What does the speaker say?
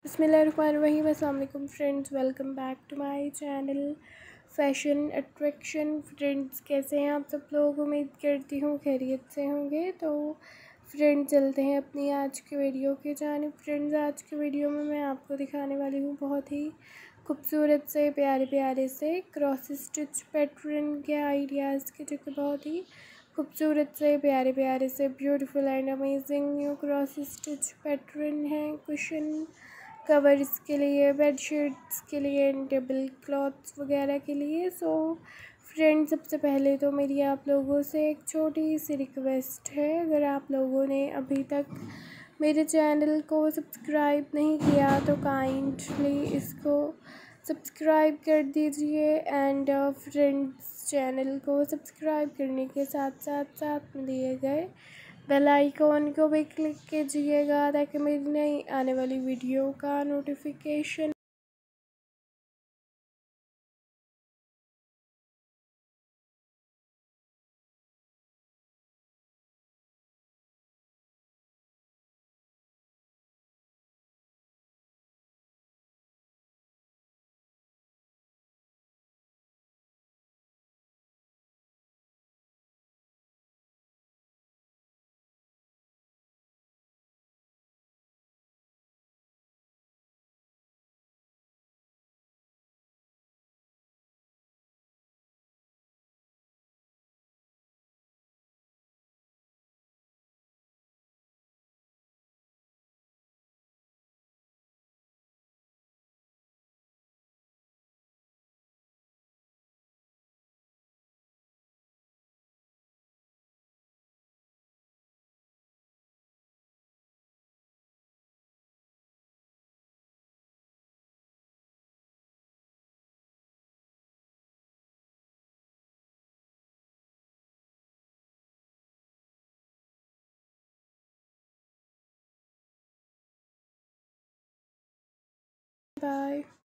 बिस्मिल्लाहिर्रहमानिर्रहीम। अस्सलाम वालेकुम friends, welcome back to my channel fashion attraction. Friends, कैसे हैं आप सब लोग? उम्मीद करती हूँ खैरियत से होंगे। तो फ्रेंड्स, चलते हैं अपनी आज की वीडियो की जानिब। फ्रेंड्स, आज की वीडियो में मैं आपको दिखाने वाली हूँ बहुत ही खूबसूरत से प्यारे प्यारे से क्रॉस स्टिच पैटर्न के आइडियाज़ के, जो कि बहुत ही खूबसूरत से प्यारे प्यारे से beautiful and amazing new cross stitch pattern हैं। कुशन कवर्स के लिए, बेड शीट्स के लिए, टेबल क्लॉथ्स वगैरह के लिए। सो फ्रेंड्स, सबसे पहले तो मेरी आप लोगों से एक छोटी सी रिक्वेस्ट है, अगर आप लोगों ने अभी तक मेरे चैनल को सब्सक्राइब नहीं किया तो काइंडली इसको सब्सक्राइब कर दीजिए। एंड फ्रेंड्स, चैनल को सब्सक्राइब करने के साथ साथ साथ में दिए गए बेल आइकॉन को भी क्लिक कीजिएगा, ताकि मेरी नई आने वाली वीडियो का नोटिफिकेशन बाय।